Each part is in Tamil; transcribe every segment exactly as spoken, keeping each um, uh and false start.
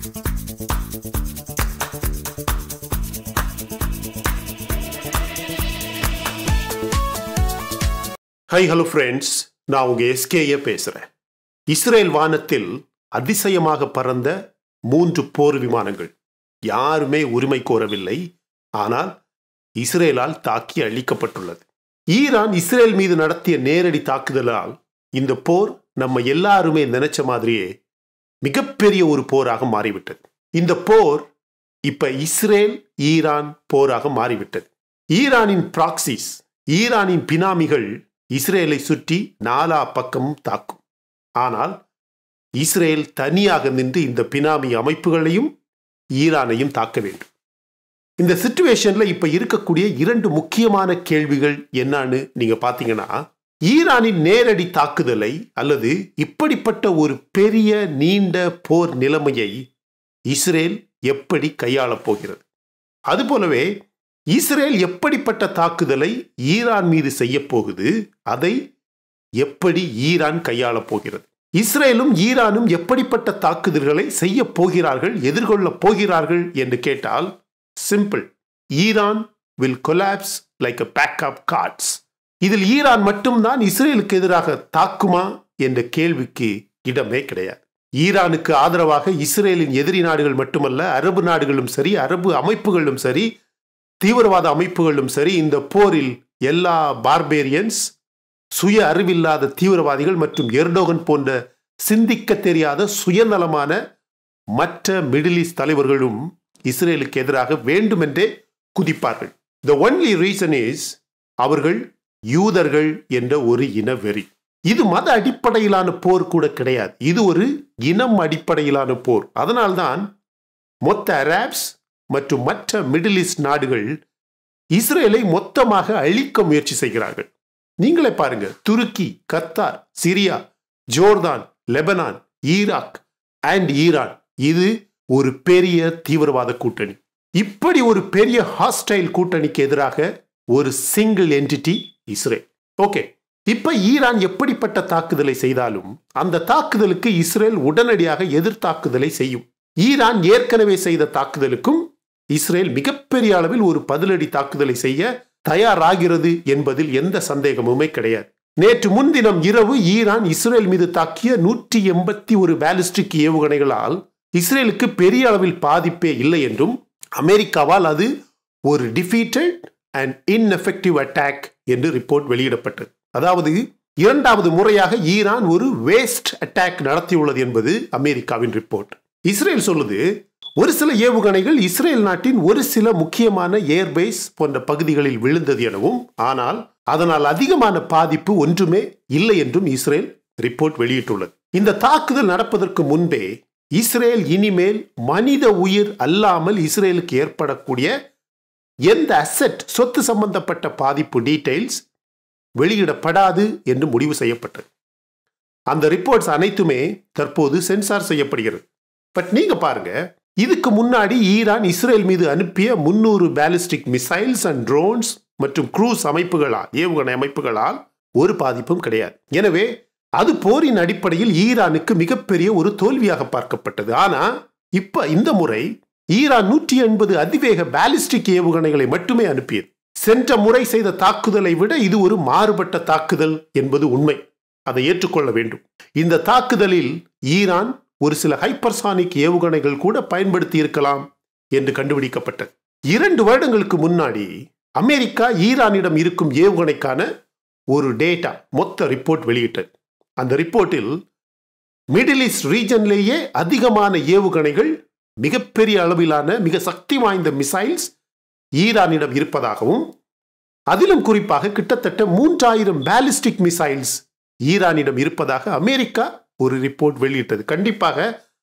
ஹாய் ஹலோ ஃப்ரெண்ட்ஸ், நான் உங்க S K A பேசுறேன். இஸ்ரேல் வானத்தில் அதிசயமாக பறந்த மூன்று போர் விமானங்கள். யாருமே உரிமை கோரவில்லை, ஆனால் இஸ்ரேலால் தாக்கி அழிக்கப்பட்டுள்ளது. ஈரான் இஸ்ரேல் மீது நடத்திய நேரடி தாக்குதலால் இந்த போர் நம்ம எல்லாருமே நினைச்ச மாதிரியே மிகப்பெரிய ஒரு போராக மாறிவிட்டது. இந்த போர் இப்ப இஸ்ரேல் ஈரான் போராக மாறிவிட்டது. ஈரானின் proxies, ஈரானின் பினாமிகள் இஸ்ரேலை சுற்றி நாலா பக்கமும் தாக்கும். ஆனால் இஸ்ரேல் தனியாக நின்று இந்த பினாமி அமைப்புகளையும் ஈரானையும் தாக்க வேண்டும். இந்த சிச்சுவேஷன்ல இப்ப இருக்கக்கூடிய இரண்டு முக்கியமான கேள்விகள் என்னன்னு நீங்க பாத்தீங்கன்னா, ஈரானின் நேரடி தாக்குதலை அல்லது இப்படிப்பட்ட ஒரு பெரிய நீண்ட போர் நிலைமையை இஸ்ரேல் எப்படி கையாளப் போகிறது, அதுபோலவே இஸ்ரேல் எப்படிப்பட்ட தாக்குதலை ஈரான் மீது செய்ய போகுது, அதை எப்படி ஈரான் கையாளப் போகிறது, இஸ்ரேலும் ஈரானும் எப்படிப்பட்ட தாக்குதல்களை செய்ய போகிறார்கள், எதிர்கொள்ளப் போகிறார்கள் என்று கேட்டால் simple. Iran will collapse like a pack of cards. இதில் ஈரான் மட்டும்தான் இஸ்ரேலுக்கு எதிராக தாக்குமா என்ற கேள்விக்கு இடமே கிடையாது. ஈரானுக்கு ஆதரவாக இஸ்ரேலின் எதிரி நாடுகள் மட்டுமல்ல, அரபு நாடுகளும் சரி, அரபு அமைப்புகளும் சரி, தீவிரவாத அமைப்புகளும் சரி, இந்த போரில் எல்லா பார்பேரியன்ஸ், சுய அறிவில்லாத தீவிரவாதிகள் மற்றும் எர்டோகன் போன்ற சிந்திக்க தெரியாத சுயநலமான மற்ற மிடில் ஈஸ்ட் தலைவர்களும் இஸ்ரேலுக்கு எதிராக வேண்டுமென்றே குதிப்பார்கள். The only reason is அவர்கள் யூதர்கள் என்ற ஒரு இன வெறி. இது மத அடிப்படையிலான போர் கூட கிடையாது, இது ஒரு இனம் அடிப்படையிலான போர். அதனால்தான் மொத்த அரப்ஸ் மற்றும் மற்ற மிடில் ஈஸ்ட் நாடுகள் இஸ்ரேலை மொத்தமாக அழிக்க முயற்சி செய்கிறார்கள். நீங்களே பாருங்க, துருக்கி, Qatar, Syria, Jordan, Lebanon, Iraq and Iran, இது ஒரு பெரிய தீவிரவாத கூட்டணி. இப்படி ஒரு பெரிய ஹாஸ்டைல் கூட்டணிக்கு எதிராக ஒரு சிங்கிள் என்டிட்டி இஸ்ரேல். ஓகே, இப்ப ஈரான் எப்படிப்பட்ட தாக்குதலை செய்தாலும் அந்த தாக்குதலுக்கு இஸ்ரேல் உடனடியாக எதிர்த்தாக்குதலை செய்யும். ஈரான் ஏற்கனவே செய்த தாக்குதலுக்கும் இஸ்ரேல் மிகப்பெரிய அளவில் ஒரு பதிலடி தாக்குதலை செய்ய தயாராகிறது என்பதில் எந்த சந்தேகமுமே கிடையாது. நேற்று முன்தினம் இரவு ஈரான் இஸ்ரேல் மீது தாக்கிய நூற்றி எண்பத்தி ஒரு பாலிஸ்டிக் ஏவுகணைகளால் இஸ்ரேலுக்கு பெரிய அளவில் பாதிப்பே இல்லை என்றும், அமெரிக்காவால் அது ஒரு டிஃபீட்டட் அண்ட் இன்எஃபெக்டிவ் அட்டாக் என்று ரிப்போர்ட் வெளியிடப்பட்டது. அதாவது இரண்டாவது முறையாக ஈரான் ஒரு வேஸ்ட் அட்டாக் நடத்தியுள்ளது என்பது அமெரிக்காவின் ரிப்போர்ட். இஸ்ரேல் சொல்லுது, ஒரு சில ஏவுகணைகள் இஸ்ரேல் நாட்டின் ஒரு சில முக்கியமான ஏர்பேஸ் போன்ற பகுதிகளில் விழுந்தது எனவும், ஆனால் அதனால் அதிகமான பாதிப்பு ஒன்றுமே இல்லை என்றும் இஸ்ரேல் ரிப்போர்ட் வெளியிட்டுள்ளது. இந்த தாக்குதல் நடப்பதற்கு முன்பே இஸ்ரேல் இனிமேல் மனித உயிர் அல்லாமல் இஸ்ரேலுக்கு ஏற்படக்கூடிய எந்த அசெட், சொத்து சம்பந்தப்பட்ட பாதிப்பு டீடைல்ஸ் வெளியிடப்படாது என்று முடிவு செய்யப்பட்டது. அந்த ரிப்போர்ட்ஸ் அனைத்துமே தற்போது சென்சார் செய்யப்படுகிறது. பட் நீங்க பாருங்க, இதுக்கு முன்னாடி ஈரான் இஸ்ரேல் மீது அனுப்பிய முன்னூறு பாலிஸ்டிக் மிசைல்ஸ் அண்ட் ட்ரோன்ஸ் மற்றும் க்ரூஸ் அமைப்புகளால், ஏவுகணை அமைப்புகளால் ஒரு பாதிப்பும் கிடையாது. எனவே அது போரின் அடிப்படையில் ஈரானுக்கு மிகப்பெரிய ஒரு தோல்வியாக பார்க்கப்பட்டது. ஆனா இப்ப இந்த முறை ஈரான் நூற்றி எண்பது அதிவேக பாலிஸ்டிக் ஏவுகணைகளை மட்டுமே அனுப்பியது. சென்ற முறை செய்த தாக்குதலை விட இது ஒரு மாறுபட்ட தாக்குதல் என்பது உண்மை, அதை ஏற்றுக்கொள்ள வேண்டும். இந்த தாக்குதலில் ஈரான் ஒரு சில ஹைப்பர்சானிக் ஏவுகணைகள் கூட பயன்படுத்தி இருக்கலாம் என்று கண்டுபிடிக்கப்பட்டது. இரண்டு வருடங்களுக்கு முன்னாடி அமெரிக்கா ஈரானிடம் இருக்கும் ஏவுகணைக்கான ஒரு டேட்டா மொத்த ரிப்போர்ட் வெளியிட்டது. அந்த ரிப்போர்ட்டில் மிடில் ஈஸ்ட் ரீஜன்லேயே அதிகமான ஏவுகணைகள், மிகப்பெரிய அளவிலான மிக சக்தி வாய்ந்த மிசைல்ஸ் ஈரானிடம் இருப்பதாகவும், அதிலும் குறிப்பாக கிட்டத்தட்ட மூன்றாயிரம் பாலிஸ்டிக் மிசைல்ஸ் ஈரானிடம் இருப்பதாக அமெரிக்கா ஒரு ரிப்போர்ட் வெளியிட்டது. கண்டிப்பாக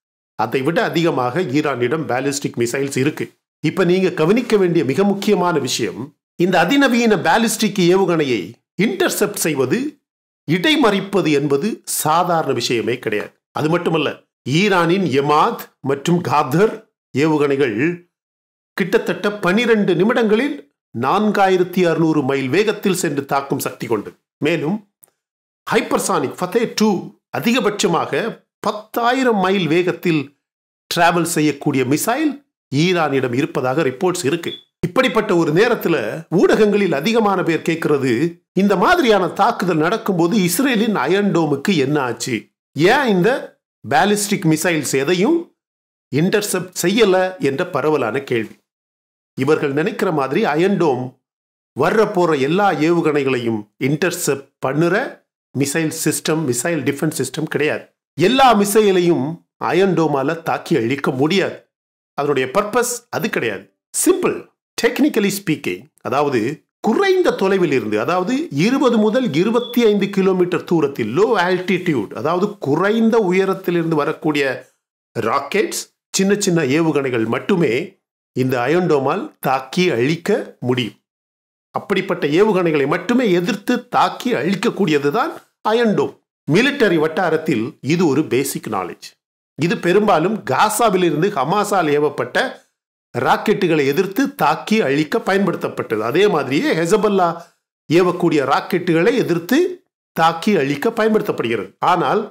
அதை விட அதிகமாக ஈரானிடம் பாலிஸ்டிக் மிசைல்ஸ் இருக்கு. இப்ப நீங்க கவனிக்க வேண்டிய மிக முக்கியமான விஷயம், இந்த அதிநவீன பாலிஸ்டிக் ஏவுகணையை இன்டர்செப்ட் செய்வது, இடைமறிப்பது என்பது சாதாரண விஷயமே கிடையாது. அது மட்டுமல்ல, ஈரானின் எமாத் மற்றும் காதர் ஏவுகணைகள் கிட்டத்தட்ட பனிரெண்டு நிமிடங்களில் நான்காயிரத்தி அறுநூறு மைல் வேகத்தில் சென்று தாக்கும் சக்தி கொண்டது. மேலும் ஹைப்பர்சானிக் ஃபதே டூ அதிகபட்சமாக பத்தாயிரம் மைல் வேகத்தில் டிராவல் செய்யக்கூடிய மிசைல் ஈரானிடம் இருப்பதாக ரிப்போர்ட்ஸ் இருக்கு. இப்படிப்பட்ட ஒரு நேரத்தில் ஊடகங்களில் அதிகமான பேர் கேட்கிறது, இந்த மாதிரியான தாக்குதல் நடக்கும்போது இஸ்ரேலின் அயர்ன் டோமுக்கு என்ன ஆச்சு? ஏன் இந்த பாலிஸ்டிக் மிசைல்ஸ் எதையும் இன்டர்செப்ட் செய்யல என்ற பரவலான கேள்வி. இவர்கள் நினைக்கிற மாதிரி அயர்ன் டோம் வர்ற போற எல்லா ஏவுகணைகளையும் இன்டர்செப்ட் பண்ணுற missile system, missile defence system கிடையாது. எல்லா மிசைலையும் அயர்ன் டோமால தாக்கி அழிக்க முடியாது. அதனுடைய பர்பஸ் அது கிடையாது. சிம்பிள். டெக்னிக்கலி ஸ்பீக்கிங், அதாவது குறைந்த தொலைவில் இருந்து, அதாவது இருபது முதல் இருபத்தி ஐந்து கிலோமீட்டர் தூரத்தில், லோ ஆல்டிடியூட், அதாவது குறைந்த உயரத்திலிருந்து வரக்கூடிய ராக்கெட்ஸ், சின்ன சின்ன ஏவுகணைகள் மட்டுமே இந்த அயர்ன் டோமால் தாக்கி அழிக்க முடியும். அப்படிப்பட்ட ஏவுகணைகளை மட்டுமே எதிர்த்து தாக்கி அழிக்கக்கூடியதுதான் அயர்ன் டோம். மிலிட்டரி வட்டாரத்தில் இது ஒரு பேசிக் நாலேஜ். இது பெரும்பாலும் காசாவிலிருந்து ஹமாஸால் ஏவப்பட்ட ராக்கெட்டுகளை எதிர்த்து தாக்கி அழிக்க பயன்படுத்தப்பட்டது. அதே மாதிரியே ஹெசபல்லா ஏவக்கூடிய ராக்கெட்டுகளை எதிர்த்து தாக்கி அழிக்க பயன்படுத்தப்படுகிறது. ஆனால்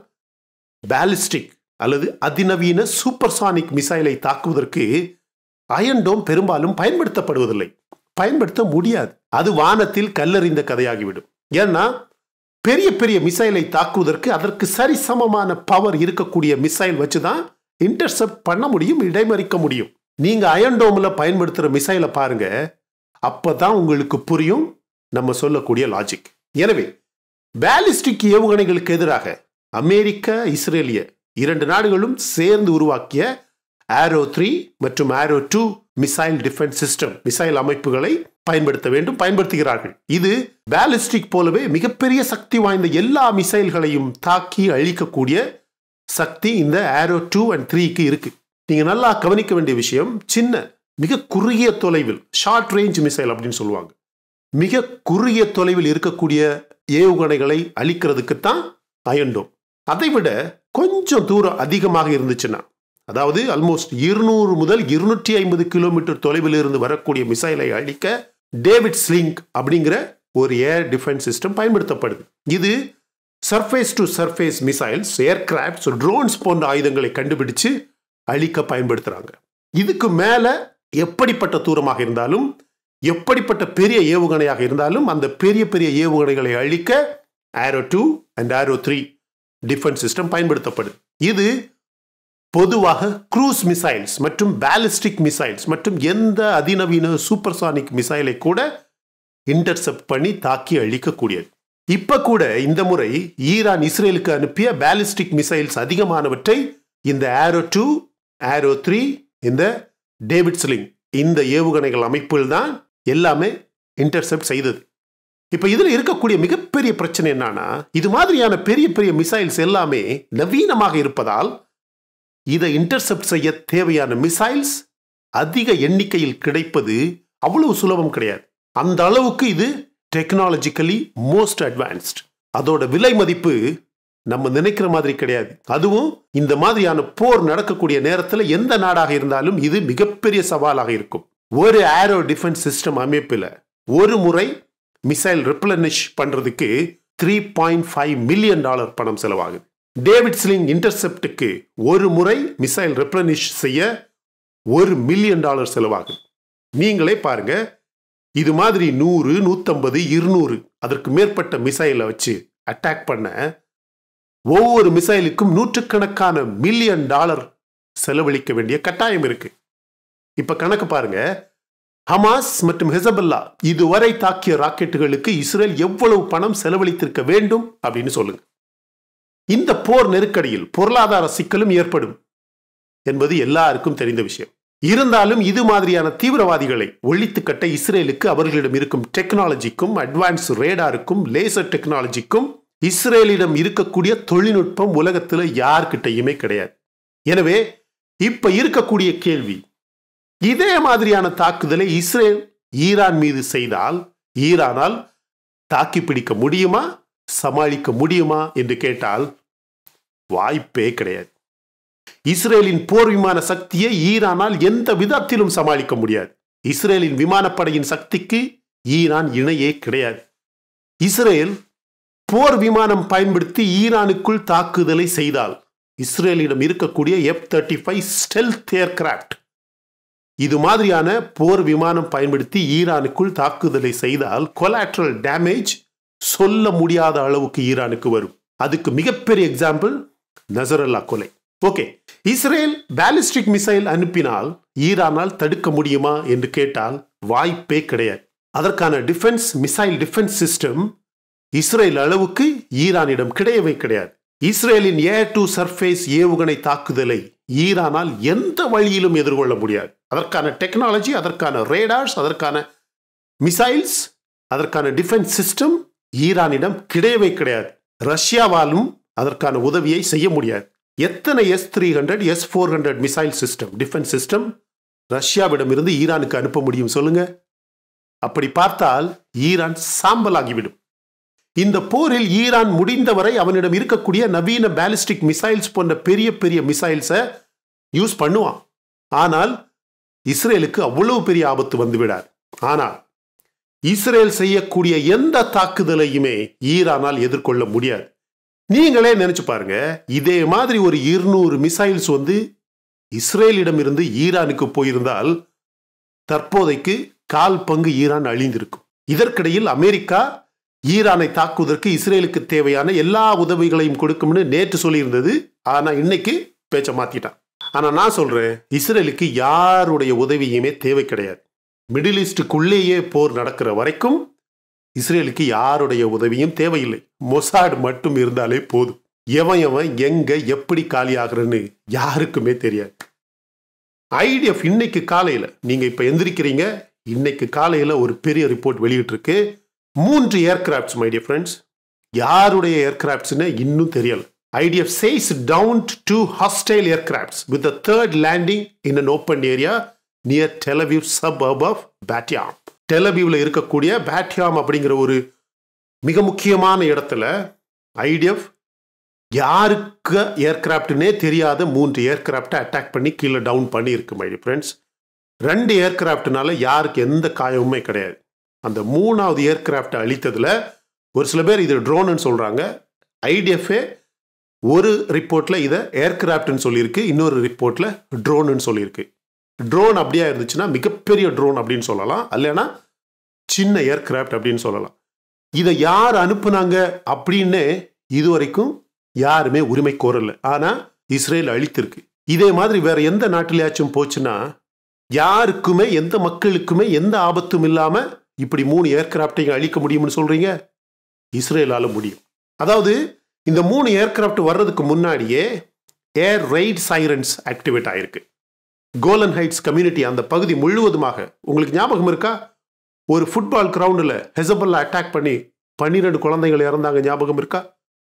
பாலிஸ்டிக் அல்லது அதிநவீன சூப்பர்சானிக் மிசைலை தாக்குவதற்கு அயர்ன் டோம் பெரும்பாலும் பயன்படுத்தப்படுவதில்லை, பயன்படுத்த முடியாது. அது வானத்தில் கல்லறிந்த கதையாகிவிடும். ஏன்னா பெரிய பெரிய மிசைலை தாக்குவதற்கு அதற்கு சரிசமமான பவர் இருக்கக்கூடிய மிசைல் வச்சுதான் இன்டர்செப்ட் பண்ண முடியும், இடைமறிக்க முடியும். நீங்க அயர்ன் டோம்ல பயன்படுத்துற மிசைலை பாருங்க, அப்பதான் உங்களுக்கு புரியும் நம்ம சொல்லக்கூடிய லாஜிக். எனவே பாலிஸ்டிக் ஏவுகணைகளுக்கு எதிராக அமெரிக்க, இஸ்ரேலிய இரண்டு நாடுகளும் சேர்ந்து உருவாக்கிய ஏரோ த்ரீ மற்றும் arrow two missile defence system, missile அமைப்புகளை பயன்படுத்த வேண்டும், பயன்படுத்துகிறார்கள். இது பாலிஸ்டிக் போலவே மிகப்பெரிய சக்தி வாய்ந்த எல்லா மிசைல்களையும் தாக்கி அழிக்கக்கூடிய சக்தி இந்த ஏரோ டூ அண்ட் த்ரீக்கு இருக்கு. நீங்க நல்லா கவனிக்க வேண்டிய விஷயம், சின்ன மிக குறுகிய தொலைவில், ஷார்ட் ரேஞ்ச் மிசைல் அப்படின்னு சொல்லுவாங்க, மிக குறுகிய தொலைவில் இருக்கக்கூடிய ஏவுகணைகளை அழிக்கிறதுக்குத்தான் அயர்ன் டோம். அதை விட கொஞ்சம் தூரம் அதிகமாக இருந்துச்சுன்னா, அதாவது ஆல்மோஸ்ட் இருநூறு முதல் இருநூற்றி ஐம்பது கிலோமீட்டர் தொலைவில் இருந்து வரக்கூடிய மிசைலை அழிக்க டேவிட் ஸ்லிங் அப்படிங்கிற ஒரு ஏர் டிஃபென்ஸ் சிஸ்டம் பயன்படுத்தப்படுது. இது surface to surface missiles, aircrafts, drones போன்ற ஆயுதங்களை கண்டுபிடிச்சு அழிக்க பயன்படுத்துறாங்க. இதுக்கு மேல எப்படிப்பட்ட தூரமாக இருந்தாலும், எப்படிப்பட்ட பெரிய ஏவுகணையாக இருந்தாலும், அந்த பெரிய பெரிய ஏவுகணைகளை அழிக்க arrow two and arrow three defence system பயன்படுத்தப்படுது. இது பொதுவாக க்ரூஸ் மிசைல்ஸ் மற்றும் பாலிஸ்டிக் மிசைல்ஸ் மற்றும் எந்த அதிநவீன சூப்பர்சானிக் மிசைலை கூட இன்டர்செப்ட் பண்ணி தாக்கி அழிக்கக்கூடியது. இப்ப கூட இந்த முறை ஈரான் இஸ்ரேலுக்கு அனுப்பிய பாலிஸ்டிக் மிசைல்ஸ் அதிகமானவற்றை இந்த ஏரோ டூ, ஏரோ த்ரீ, இந்த டேவிட் ஸ்லிங், இந்த ஏவுகணைகள் அமைப்புகள் தான் எல்லாமே இன்டர்செப்ட் செய்தது. இப்ப இதுல இருக்கக்கூடிய மிகப்பெரிய பிரச்சனை என்னன்னா, இது மாதிரியான பெரிய பெரிய மிசைல்ஸ் எல்லாமே நவீனமாக இருப்பதால் இதை இன்டர்செப்ட் செய்ய தேவையான மிசைல்ஸ் அதிக எண்ணிக்கையில் கிடைப்பது அவ்வளவு சுலபம் கிடையாது. அந்த அளவுக்கு இது டெக்னாலஜிக்கலி மோஸ்ட் அட்வான்ஸ்ட். அதோட விலை மதிப்பு நம்ம நினைக்கிற மாதிரி கிடையாது. அதுவும் இந்த மாதிரியான போர் நடக்கக்கூடிய நேரத்தில் எந்த நாடாக இருந்தாலும் இது மிகப்பெரிய சவாலாக இருக்கும். ஒரு ஏரோ டிஃபென்ஸ் சிஸ்டம் அமைப்பில் ஒரு முறை மிசைல் ரிப்ளனிஷ் பண்றதுக்கு three point five million dollar பணம் செலவாகுது. டேவிட் ஸ்லிங் இன்டர்செப்டுக்கு ஒரு முறை மிசைல் ரிப்ளனிஷ் செய்ய ஒரு மில்லியன் டாலர் செலவாகுது. நீங்களே பாருங்க, இது மாதிரி நூறு, நூத்தம்பது, இருநூறு அதற்கு மேற்பட்ட மிசைலை வச்சு அட்டாக் பண்ண ஒவ்வொரு மிசைலுக்கும் நூற்றுக்கணக்கான மில்லியன் டாலர் செலவழிக்க வேண்டிய கட்டாயம் இருக்கு. இப்ப கணக்கு பாருங்க, ஹமாஸ் மற்றும் ஹெசபல்லா இதுவரை தாக்கிய ராக்கெட்டுகளுக்கு இஸ்ரேல் எவ்வளவு பணம் செலவழித்திருக்க வேண்டும் அப்படின்னு சொல்லுங்க. இந்த போர் நெருக்கடியில் பொருளாதார சிக்கலும் ஏற்படும் என்பது எல்லாருக்கும் தெரிந்த விஷயம். இருந்தாலும் இது மாதிரியான தீவிரவாதிகளை ஒழித்து கட்ட இஸ்ரேலுக்கு அவர்களிடம் இருக்கும் டெக்னாலஜிக்கும், அட்வான்ஸ் ரேடாருக்கும், லேசர் டெக்னாலஜிக்கும் இஸ்ரேலிடம் இருக்கக்கூடிய தொழில்நுட்பம் உலகத்தில் யார்கிட்டையுமே கிடையாது. எனவே இப்ப இருக்கக்கூடிய கேள்வி, இதே மாதிரியான தாக்குதலை இஸ்ரேல் ஈரான் மீது செய்தால் ஈரானால் தாக்கி பிடிக்க முடியுமா, சமாளிக்க முடியுமா என்று கேட்டால் வாய்ப்பே கிடையாது. இஸ்ரேலின் போர் விமான சக்தியை ஈரானால் எந்த விதத்திலும் சமாளிக்க முடியாது. இஸ்ரேலின் விமானப்படையின் சக்திக்கு ஈரான் இணையே கிடையாது. இஸ்ரேல் போர் விமானம் பயன்படுத்தி ஈரானுக்குள் தாக்குதலை செய்தால் இஸ்ரேலிடம் இருக்கக்கூடிய F thirty five stealth aircraft. இது மாதிரியான போர் விமானம் பயன்படுத்தி ஈரானுக்குள் தாக்குதலை செய்தால் கொலாட்ரல் டேமேஜ் சொல்ல முடியாத அளவுக்கு ஈரானுக்கு வரும். அதுக்கு மிகப்பெரிய எக்ஸாம்பிள் நசரல்லா கொலை. ஓகே, இஸ்ரேல் பாலிஸ்டிக் மிசைல் அனுப்பினால் ஈரானால் தடுக்க முடியுமா என்று கேட்டால் வாய்ப்பே கிடையாது. அதற்கான defence missile defence system Israel அளவுக்கு ஈரானிடம் கிடையவே கிடையாது. இஸ்ரேலின் ஏர் டு சர்ஃபேஸ் ஏவுகணை தாக்குதலை ஈரானால் எந்த வழியிலும் எதிர்கொள்ள முடியாது. அதற்கான டெக்னாலஜி, அதற்கான ரேடார்ஸ், அதற்கான மிசைல்ஸ், அதற்கான டிஃபென்ஸ் சிஸ்டம் ஈரானிடம் கிடையவே கிடையாது. ரஷ்யாவாலும் அதற்கான உதவியை செய்ய முடியாது. எத்தனை S three hundred S four hundred missile system defence system ரஷ்யாவிடம் இருந்து ஈரானுக்கு அனுப்ப முடியும் சொல்லுங்க? அப்படி பார்த்தால் ஈரான் சாம்பலாகிவிடும். இந்த போரில் ஈரான் முடிந்தவரை அவனிடம் இருக்கக்கூடிய நவீன பாலிஸ்டிக் மிசைல்ஸ் போன்ற பெரிய பெரிய மிசைல்ஸை யூஸ் பண்ணுவான். ஆனால் இஸ்ரேலுக்கு அவ்வளவு பெரிய ஆபத்து வந்துவிடாது. ஆனால் இஸ்ரேல் செய்யக்கூடிய எந்த தாக்குதலையுமே ஈரானால் எதிர்கொள்ள முடியாது. நீங்களே நினைச்சு பாருங்க, இதே மாதிரி ஒரு இருநூறு மிசைல்ஸ் வந்து இஸ்ரேலிடம் இருந்து ஈரானுக்கு போயிருந்தால் தற்போதைக்கு கால் பங்கு ஈரான் அழிந்திருக்கும். இதற்கிடையில் அமெரிக்கா ஈரானை தாக்குவதற்கு இஸ்ரேலுக்கு தேவையான எல்லா உதவிகளையும் கொடுக்கும்னு நேற்று சொல்லியிருந்தது. ஆனா இன்னைக்கு பேச்ச மாத்திட்டான். ஆனா நான் சொல்றேன், இஸ்ரேலுக்கு யாருடைய உதவியுமே தேவை கிடையாது. மிடில் ஈஸ்டுக்குள்ளேயே போர் நடக்கிற வரைக்கும் இஸ்ரேலுக்கு யாருடைய உதவியும் தேவையில்லை. மொசாட் மட்டும் இருந்தாலே போதும். எவன் எவன் எங்க எப்படி காலி ஆகுறன்னு யாருக்குமே தெரியாது. ஐடிஎஃப் இன்னைக்கு காலையில, நீங்க இப்ப எந்திரிக்கிறீங்க, இன்னைக்கு காலையில ஒரு பெரிய ரிப்போர்ட் வெளியிட்டு இருக்கு. மூன்று ஏர்கிராப்ட்ஸ் மை டியர் ஃப்ரெண்ட்ஸ், யாருடைய ஏர்கிராப்ட்ஸ்னு இன்னும் தெரியல. I D F says downed two hostile aircrafts with the third landing in an open area near Tel Aviv suburb of Bat Yam. Tel Avivல இருக்கக்கூடிய Bat Yam அப்படிங்கிற ஒரு மிக முக்கியமான இடத்துல I D F யாருக்கு ஏர்கிராப்ட்னே தெரியாத மூன்று ஏர்கிராப்டை அட்டாக் பண்ணி கீழே டவுன் பண்ணி இருக்கு மை டியர் ஃப்ரெண்ட்ஸ். ரெண்டு ஏர்கிராப்ட்னால யாருக்கு எந்த காயமுமே கிடையாது. அந்த மூணாவது ஏர்கிராப்டை அழித்ததுல ஒரு சில பேர் இது ட்ரோன்னு சொல்றாங்க. ஐடிஎஃப்ஏ ஒரு ரிப்போர்ட்ல இதை ஏர்கிராப்ட்னு சொல்லியிருக்கு, இன்னொரு ரிப்போர்ட்ல ட்ரோன்னு சொல்லியிருக்கு. ட்ரோன் அப்படியா இருந்துச்சுன்னா மிகப்பெரிய ட்ரோன் அப்படின்னு சொல்லலாம், இல்லைன்னா சின்ன ஏர்கிராப்ட் அப்படின்னு சொல்லலாம். இதை யார் அனுப்புனாங்க அப்படின்னு இதுவரைக்கும் யாருமே உரிமை கோரல. ஆனா இஸ்ரேல் அழித்திருக்கு. இதே மாதிரி வேற எந்த நாட்டிலேயாச்சும் போச்சுன்னா யாருக்குமே எந்த மக்களுக்குமே எந்த ஆபத்தும் இல்லாம இப்படி மூணு ஏர்கிராப்டையும் அழிக்க முடியும்னு சொல்றீங்க? இஸ்ரேலால முடியும். அதாவது இந்த மூணு ஏர்கிராப்ட் வர்றதுக்கு முன்னாடியே ஏர் ரெய்ட் சைரன்ஸ் ஆக்டிவேட் ஆயிருக்கு. கோலன் ஹைட்ஸ் கம்யூனிட்டி அந்த பகுதி முழுவதுமாக, உங்களுக்கு ஞாபகம் இருக்கா, ஒரு ஃபுட்பால் கிரவுண்டில் ஹெசபல்லா அட்டாக் பண்ணி பன்னிரெண்டு குழந்தைகள் இறந்தாங்க, ஞாபகம் இருக்கா?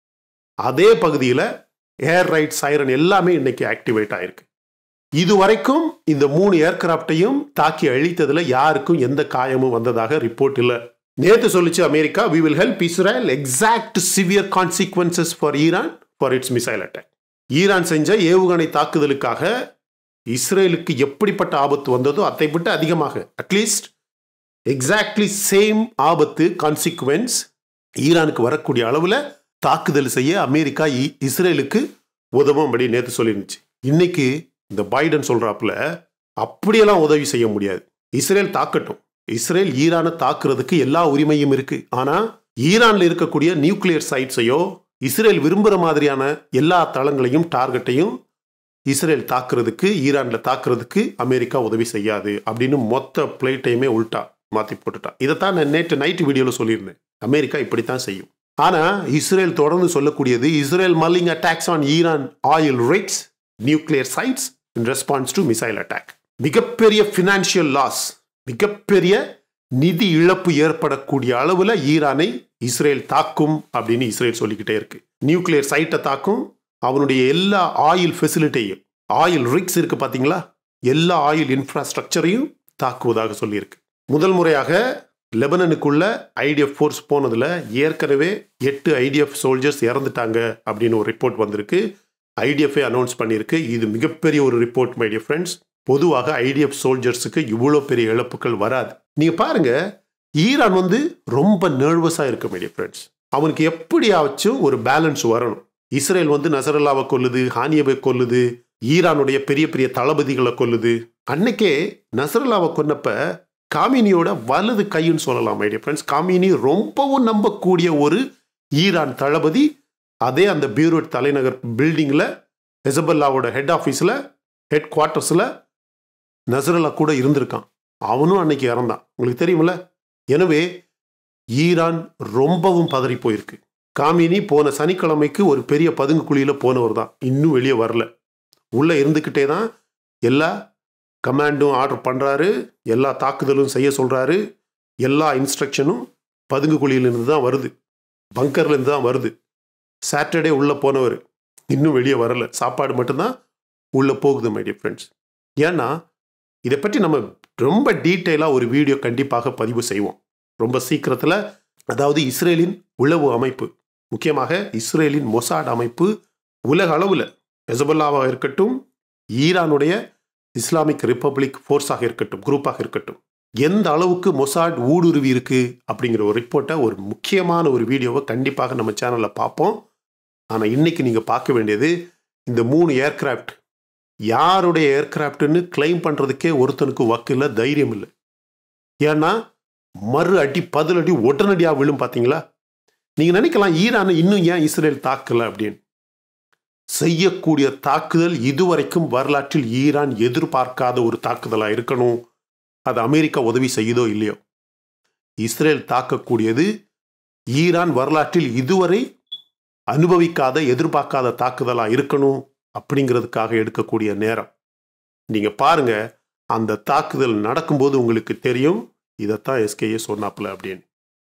அதே பகுதியில் ஏர் ரைட் சைரன் எல்லாமே இன்னைக்கு ஆக்டிவேட் ஆயிருக்கு. இதுவரைக்கும் இந்த மூணு ஏர்கிராப்டையும் தாக்கி அழித்ததுல யாருக்கும் எந்த காயமும் வந்ததாக ரிப்போர்ட் இல்லை. நேற்று சொல்லிச்சு America, we will help Israel exact severe consequences for Iran for its missile attack. Iran செஞ்ச ஏவுகணை தாக்குதலுக்காக இஸ்ரேலுக்கு எப்படிப்பட்ட ஆபத்து வந்ததோ அதை விட்டு அதிகமாக, அட்லீஸ்ட் எக்ஸாக்ட்லி சேம் ஆபத்து கான்சிக்வன்ஸ் ஈரானுக்கு வரக்கூடிய அளவுல தாக்குதல் செய்ய அமெரிக்கா இஸ்ரேலுக்கு உதவும்படி நேற்று சொல்லிருந்துச்சு. இன்னைக்கு இந்த பைடன் சொல்றாப்புல அப்படியெல்லாம் உதவி செய்ய முடியாது, இஸ்ரேல் தாக்கட்டும், இஸ்ரேல் ஈரானை தாக்குறதுக்கு எல்லா உரிமையும் இருக்கு. ஆனா ஈரான்ல இருக்கக்கூடிய நியூக்ளியர் சைட்ஸையோ இஸ்ரேல் விரும்புற மாதிரியான எல்லா தளங்களையும் டார்கெட்டையும் இஸ்ரேல் தாக்குறதுக்கு, ஈரான்ல தாக்குறதுக்கு அமெரிக்கா உதவி செய்யாது அப்படின்னு மொத்த பிளேட்டையுமே உள்டா மாத்தி போட்டுட்டா. இதைத்தான் நான் நேற்று நைட் வீடியோல சொல்லியிருந்தேன், அமெரிக்கா இப்படித்தான் செய்யும். ஆனா இஸ்ரேல் தொடர்ந்து சொல்லக்கூடியது, Israel mulling attacks on Iran oil rights nuclear sites in response to missile attack. மிகப்பெரிய பினான்சியல் லாஸ், மிகப்பெரிய நிதி இழப்பு ஏற்படக்கூடிய அளவுல ஈரானை இஸ்ரேல் தாக்கும் அப்படின்னு இஸ்ரேல் சொல்லிக்கிட்டே இருக்கு. நியூக்ளியர் சைட்டை தாக்கும், அவனுடைய எல்லா ஆயில் ஃபெசிலிட்டியும், ஆயில் ரிக்ஸ் இருக்கு பாத்தீங்களா, எல்லா ஆயில் இன்ஃப்ராஸ்ட்ரக்சரையும் தாக்குவதாக சொல்லியிருக்கு. முதல் முறையாக லெபனனுக்குள்ள ஐடிஎஃப் ஃபோர்ஸ் போனதுல ஏற்கனவே எட்டு ஐடிஎஃப் சோல்ஜர்ஸ் இறந்துட்டாங்க அப்படின்னு ஒரு ரிப்போர்ட் வந்திருக்கு. ஐடிஎஃப்ஏ அனௌன்ஸ் பண்ணியிருக்கு. இது மிகப்பெரிய ஒரு ரிப்போர்ட் மை டியர் ஃப்ரெண்ட்ஸ். பொதுவாக ஐடிஎஃப் சோல்ஜர்ஸுக்கு இவ்வளோ பெரிய இழப்புகள் வராது. நீங்க பாருங்க, ஈரான் வந்து ரொம்ப நர்வஸா இருக்கு மை டியர் ஃப்ரெண்ட்ஸ். அவனுக்கு எப்படியாச்சும் ஒரு பேலன்ஸ் வரணும். இஸ்ரேல் வந்து நசரல்லாவை கொல்லுது, ஹானியவை கொல்லுது, ஈரானுடைய பெரிய பெரிய தளபதிகளை கொல்லுது. அன்னைக்கே நசரல்லாவை கொன்னப்ப காமினியோட வலது கைன்னு சொல்லலாம் மை டியர் ஃப்ரெண்ட்ஸ். காமினி ரொம்பவும் நம்பக்கூடிய ஒரு ஈரான் தளபதி. அதே அந்த பீரூட் தலைநகர் பில்டிங்கில் ஹெசபல்லாவோட ஹெட் ஆஃபீஸில் ஹெட் குவார்ட்டர்ஸில் நசரல்லா கூட இருந்திருக்கான். அவனும் அன்னைக்கு இறந்தான், உங்களுக்கு தெரியுமில்ல. எனவே ஈரான் ரொம்பவும் பதறி போயிருக்கு. காமினி போன சனிக்கிழமைக்கு ஒரு பெரிய பதுங்கு குழியில் போனவர் தான், இன்னும் வெளியே வரல. உள்ளே இருந்துக்கிட்டே தான் எல்லா கமாண்டும் ஆர்டர் பண்ணுறாரு, எல்லா தாக்குதலும் செய்ய சொல்கிறாரு. எல்லா இன்ஸ்ட்ரக்ஷனும் பதுங்கு குழியிலிருந்து தான் வருது, பங்கர்லேருந்து தான் வருது. சாட்டர்டே உள்ளே போனவர் இன்னும் வெளியே வரல, சாப்பாடு மட்டும்தான் உள்ளே போகுது மை டியர் ஃப்ரெண்ட்ஸ். ஏன்னா இதை பற்றி நம்ம ரொம்ப டீட்டெயிலாக ஒரு வீடியோ கண்டிப்பாக பதிவு செய்வோம் ரொம்ப சீக்கிரத்தில். அதாவது இஸ்ரேலின் உளவு அமைப்பு, முக்கியமாக இஸ்ரேலின் மொசாட் அமைப்பு உலக அளவில் ஹெசபல்லாவாக இருக்கட்டும், ஈரானுடைய இஸ்லாமிக் ரிப்பப்ளிக் ஃபோர்ஸாக இருக்கட்டும், குரூப்பாக இருக்கட்டும், எந்த அளவுக்கு மொசாட் ஊடுருவி இருக்கு அப்படிங்கிற ஒரு ரிப்போர்ட்டை, ஒரு முக்கியமான ஒரு வீடியோவை கண்டிப்பாக நம்ம சேனலில் பார்ப்போம். ஆனால் இன்னைக்கு நீங்கள் பார்க்க வேண்டியது இந்த மூணு ஏர்கிராஃப்ட் யாருடைய ஏர்கிராஃப்ட்னு கிளைம் பண்ணுறதுக்கே ஒருத்தனுக்கு வக்கில்ல, தைரியம் இல்லை. ஏன்னா மறு அடி பதில் அடி உடனடியாக விழும். பார்த்தீங்களா? நீங்கள் நினைக்கலாம் ஈரானை இன்னும் ஏன் இஸ்ரேல் தாக்கலை அப்படின்னு. செய்யக்கூடிய தாக்குதல் இதுவரைக்கும் வரலாற்றில் ஈரான் எதிர்பார்க்காத ஒரு தாக்குதலாக இருக்கணும். அது அமெரிக்கா உதவி செய்யுதோ இல்லையோ, இஸ்ரேல் தாக்கக்கூடியது ஈரான் வரலாற்றில் இதுவரை அனுபவிக்காத எதிர்பார்க்காத தாக்குதலாக இருக்கணும் அப்படிங்கிறதுக்காக எடுக்கக்கூடிய நேரம். நீங்கள் பாருங்க, அந்த தாக்குதல் நடக்கும்போது உங்களுக்கு தெரியும் இதைத்தான் எஸ்கேஏ சொன்னாப்புல அப்படின்னு.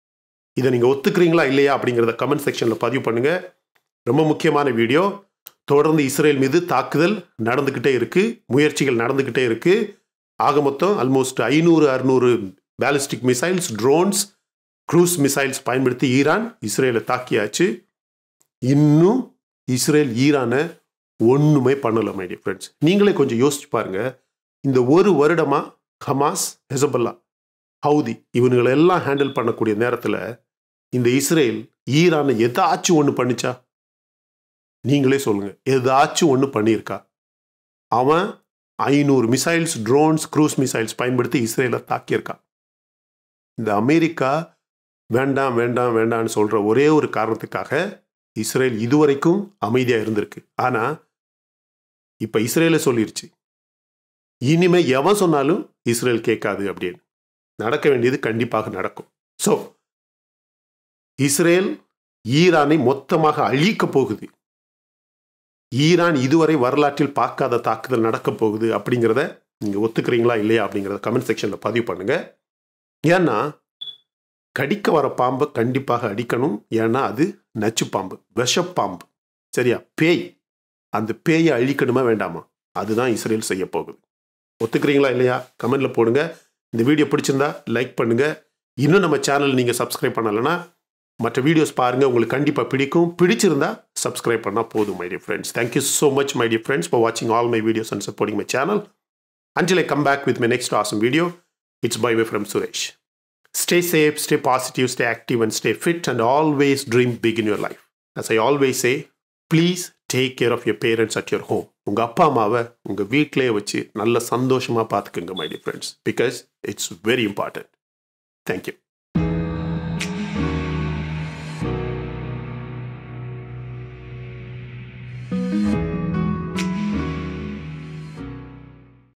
இதை நீங்கள் ஒத்துக்கிறீங்களா இல்லையா அப்படிங்கிறத கமெண்ட் செக்ஷனில் பதிவு பண்ணுங்க. ரொம்ப முக்கியமான வீடியோ. தொடர்ந்து இஸ்ரேல் மீது தாக்குதல் நடந்துக்கிட்டே இருக்கு, முயற்சிகள் நடந்துக்கிட்டே இருக்கு. ஆக மொத்தம் ஆல்மோஸ்ட் ஐநூறு அறுநூறு ballistic missiles, drones, cruise missiles பயன்படுத்தி ஈரான் இஸ்ரேலை தாக்கியாச்சு. இன்னும் இஸ்ரேல் ஈரானை ஒன்றுமே பண்ணலை மை டியர் ஃப்ரெண்ட்ஸ். நீங்களே கொஞ்சம் யோசிச்சு பாருங்க. இந்த ஒரு வருடமா ஹமாஸ், ஹெசபல்லா, ஹவுதி இவனுங்களெல்லாம் ஹேண்டில் பண்ணக்கூடிய நேரத்தில் இந்த இஸ்ரேல் ஈரானை எதாச்சும் ஒன்று பண்ணிச்சா? நீங்களே சொல்லுங்க, ஏதாச்சும் ஒன்று பண்ணியிருக்கா? அவன் ஐநூறு மிசைல்ஸ், ட்ரோன்ஸ், க்ரூஸ் மிசைல்ஸ் பயன்படுத்தி இஸ்ரேலை தாக்கியிருக்கான். இந்த அமெரிக்கா வேண்டாம் வேண்டாம் வேண்டாம்னு சொல்ற ஒரே ஒரு காரணத்துக்காக இஸ்ரேல் இதுவரைக்கும் அமைதியாக இருந்திருக்கு. ஆனால் இப்போ இஸ்ரேலை சொல்லிருச்சு, இனிமே எவன் சொன்னாலும் இஸ்ரேல் கேட்காது அப்படின்னு. நடக்க வேண்டியது கண்டிப்பாக நடக்கும். ஸோ இஸ்ரேல் ஈரானை மொத்தமாக அழிக்க போகுது. ஈரான் இதுவரை வரலாற்றில் பார்க்காத தாக்குதல் நடக்க போகுது அப்படிங்கிறத நீங்கள் ஒத்துக்கிறீங்களா இல்லையா அப்படிங்கிறத கமெண்ட் செக்ஷனில் பதிவு பண்ணுங்க. ஏன்னா கடிக்க வர பாம்பை கண்டிப்பாக அடிக்கணும். ஏன்னா அது நச்சு பாம்பு, விஷப்பாம்பு, சரியா? பேய். அந்த பேயை அழிக்கணுமா வேண்டாமா? அதுதான் இஸ்ரேல் செய்ய போகுது. ஒத்துக்கிறீங்களா இல்லையா கமெண்ட்ல போடுங்க. இந்த வீடியோ பிடிச்சிருந்தா லைக் பண்ணுங்க. இன்னும் நம்ம சேனல் நீங்கள் சப்ஸ்கிரைப் பண்ணலைன்னா மற்ற வீடியோஸ் பாருங்கள், உங்களுக்கு கண்டிப்பாக பிடிக்கும். பிடிச்சிருந்தா சப்ஸ்கிரைப் பண்ணால் போதும் my dear friends. Thank you so much my dear friends for வாட்சிங் all my videos and supporting my channel. Until I come back with my next awesome video, it's bye bye from Suresh. Stay safe, stay positive, stay active and stay fit and always dream big in your life. As I always say, please take care of your parents at your home. உங்கள் அப்பா அம்மாவை உங்கள் வீட்டிலே வச்சு நல்ல சந்தோஷமாக பார்த்துக்குங்க my dear friends, because it's very important. Thank you.